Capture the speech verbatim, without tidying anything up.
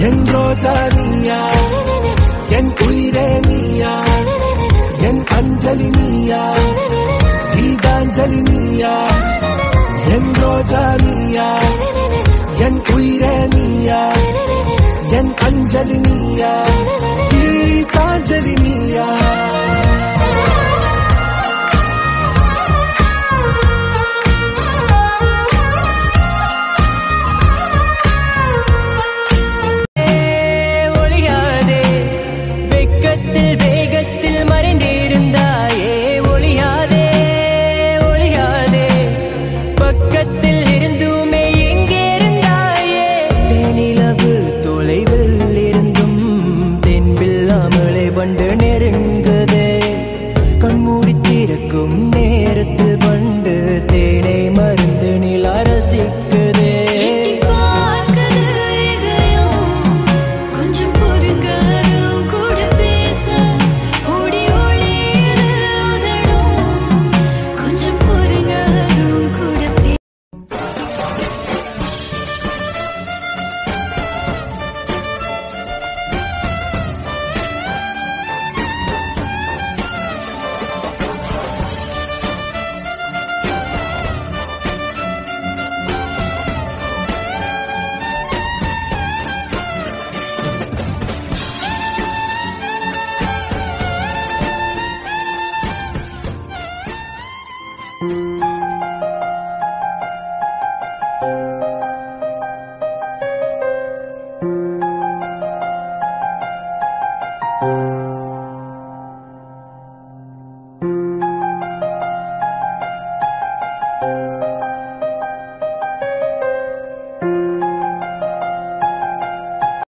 என் ரோஜா நீயா, என் உயிரே நீயா, என் அஞ்சலி நீயா, கீதாஞ்சலி நீயா. என் ரோஜா நீயா, என் உயிரே நீயா, என் அஞ்சலி நீயா, கீதாஞ்சலி நீயா.